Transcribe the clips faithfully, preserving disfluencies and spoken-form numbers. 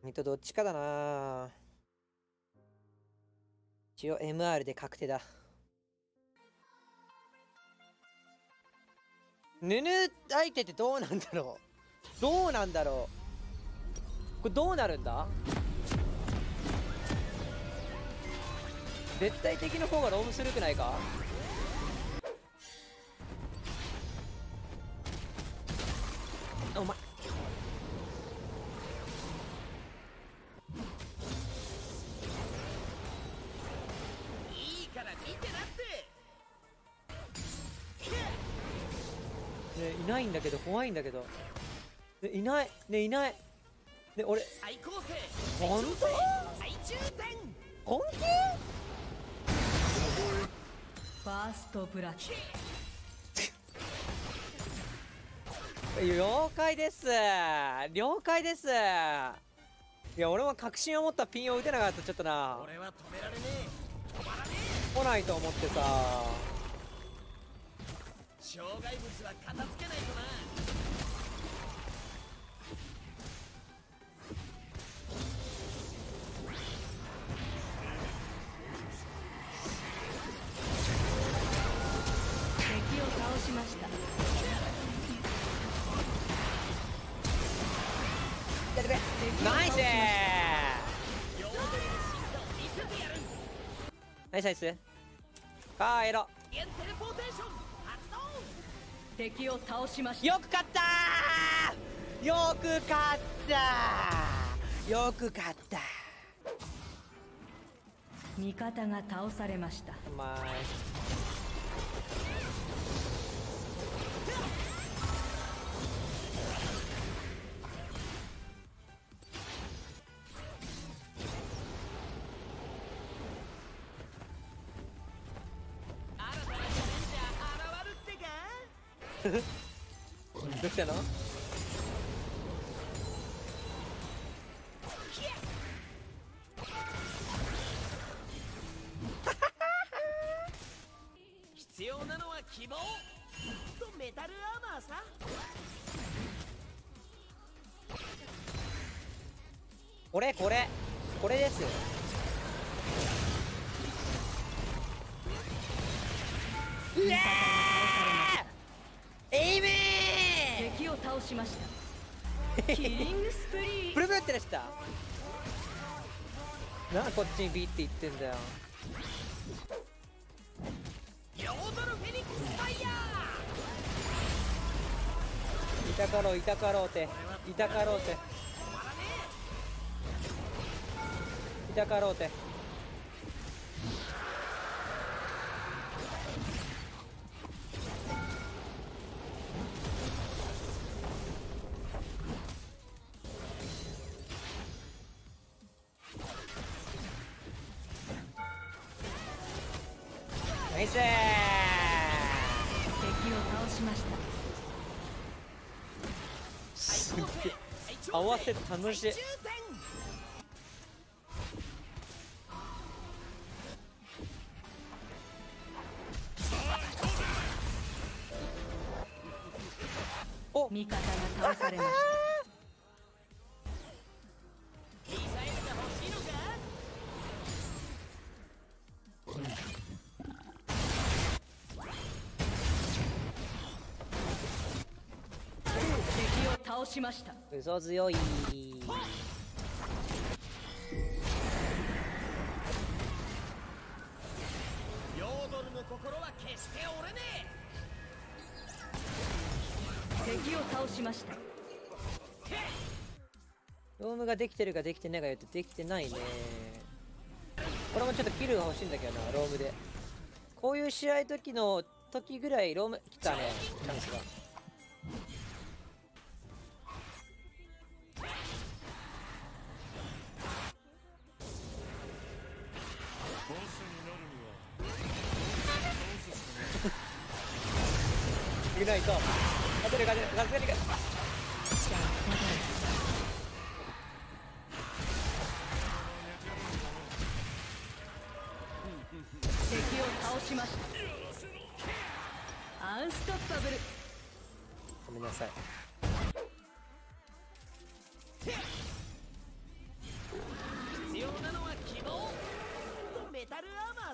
えっと、どっちかだな。一応 エムアール で確定だ。ヌヌ相手ってどうなんだろう。どうなんだろう。これどうなるんだ。絶対敵の方がロームするくないか。お前いいから見てなってね、いないんだけど、怖いんだけど。ね、いない。ね、いない。ね、俺。 最高生本当？ 最重点本気？ ファーストブラック。 了解です。了解です。いや、俺も確信を持ったピンを打てなかった。ちょっとな。 俺は止められねえ。止まらね来ないと思ってさ。 え。障害物は片付けないとな。 敵を倒しました。 やってくれ。ナイスー。ナイスナイス。帰ろ。 エンテレポーテーション発動。 敵を倒しました。 よく勝ったー。よく勝ったー。よく勝った。 味方が倒されました。 まあどうしたの。 必要なのは希望とメタルアーマーさ。 これこれこれです。イエーイエイメー。 敵を倒しました。キリングスプリー。 ブルブルってらしたな。こっちにビーって言ってんだよ。 ヨードルフェニックスファイヤー。 いたかろういたかろうていたかろうていたかろうて。ナイスー。 敵を倒しました。 すっげえ合わせて楽しい。お味方が倒されました。 ミサイルが欲しいのか。 敵を倒しました。 嘘強い。 ヨードルの心は決して折れね敵を倒しました。 ロームができてるかできてないか言ってできてないね。これもちょっとキルが欲しいんだけどな。ロームでこういう試合時の時ぐらいローム来たね。チャンスが。いないと勝てる勝てる勝てる。 敵を倒しました。アンストッパブル。 ごめんなさい。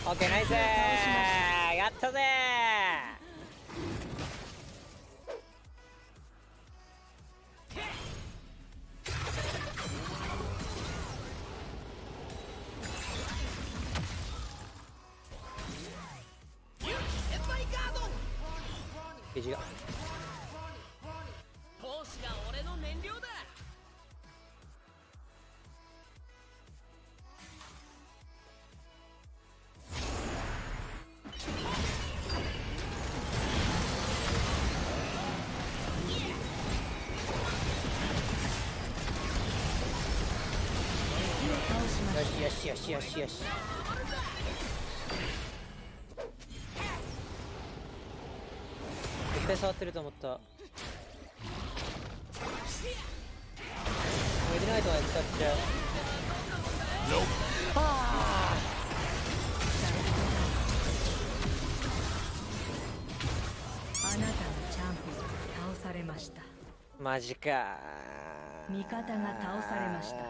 オッケーナイスー、やったぜー。ゲージが闘志が俺の燃料だ。 よしよしよしよしよし。絶対触ってると思った。もうエディナイトは使っちゃう。はあ、 あなたのチャンピオンが倒されました。 マジか。 味方が倒されました。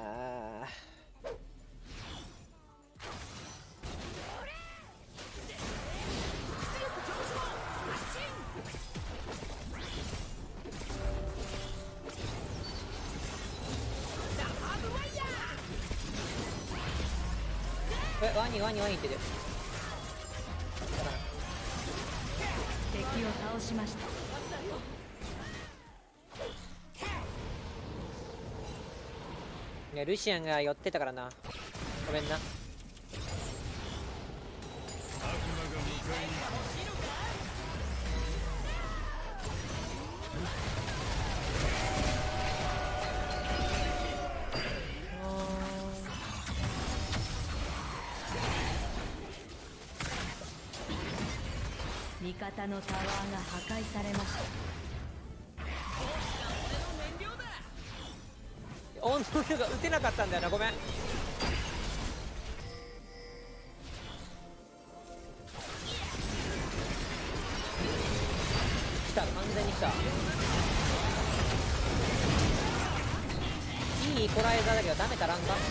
え、ワニワニワニってる。 敵を倒しました。 いやルシアンが寄ってたからな。ごめんな。 味方のタワーが破壊されました。 オンの人が打てなかったんだよな、ごめん。来た、完全に来た。いいイコライザーだけどダメたらんか。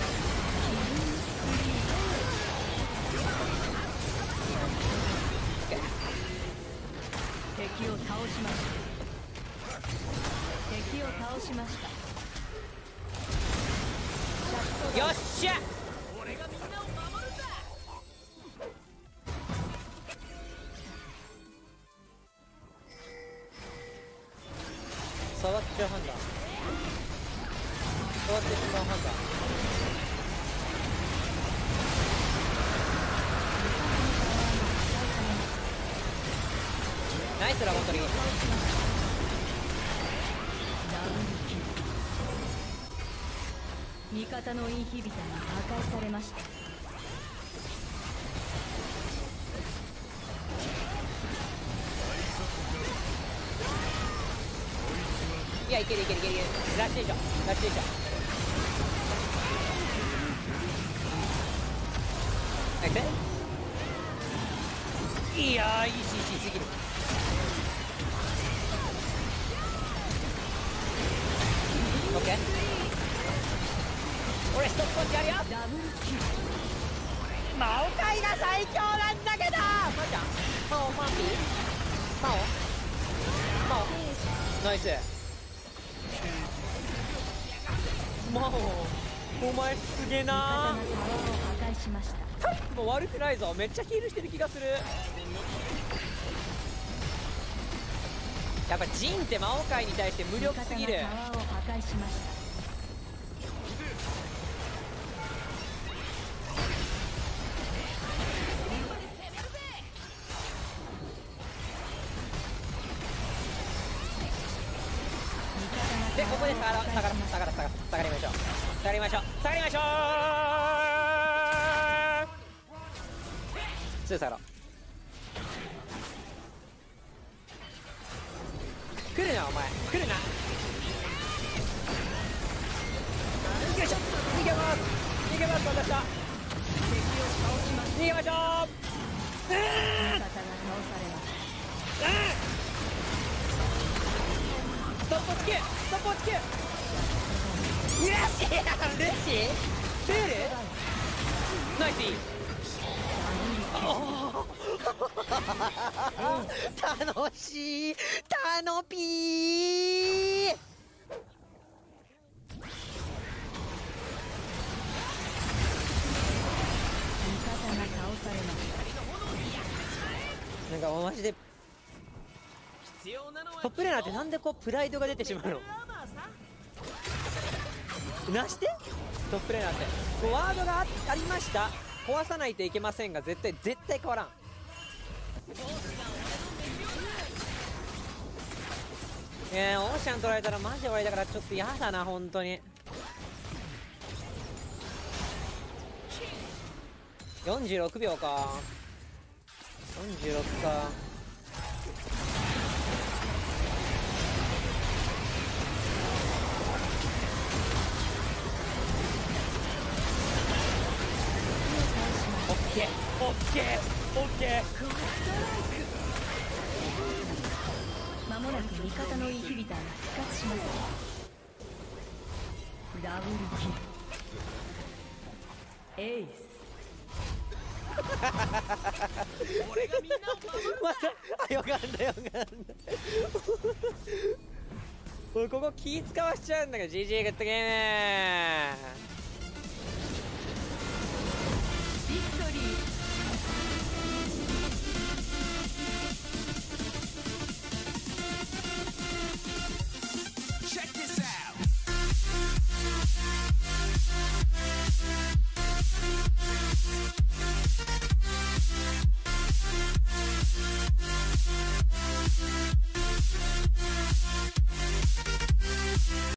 敵を倒しました。敵を倒しました。 よっしゃ。 俺がみんなを守るんだ。 触っちゃう判断。触ってしまう判断。ナイスラゴントリー。 味方のインヒビターが破壊されました。 いや、いけるいけるいけるいける。ラッシュでしょ、ラッシュでしょ。ナイス。いやー、いい シーシー すぎる。オッケー。俺ストップウォッチやるよ。 ダブルキル。 魔王界が最強なんだけど。マジゃん。魔王マーピー。魔王。魔王。ナイス。魔王。お前すげえな味方がタワーを破壊しました。 もう悪くないぞ。めっちゃヒールしてる気がする。やっぱジンって魔王界に対して無力すぎる。 味方がタワーを破壊しました。 でここで下がら下がら下がら下がら下がりましょう下がりましょう下がりましょう。すぐ下がろう。来るなお前来るな。よいしょ逃げます逃げます私は逃げましょう。うーん味方が倒されました。 ストップつけストップつけ。うらしいなルシールールナイス。お楽しいタノピー。なんかもうマジでトップレーナーってなんでこうプライドが出てしまうの。なしてトップレーナーってこうワードが あ, ありました、壊さないといけませんが絶対絶対変わらん。えー、オーシャン取られたらマジで終わりだからちょっと嫌だな本当に。よんじゅうろくびょうか、よんじゅうろくか。オッケーオッケーオッケー。 まもなく味方のインヒビターが復活します。ダブルキルエース。 俺がみんなを守る。 またあよかったよかった俺ここ気使わしちゃうんだけど ジージー グッドゲーム。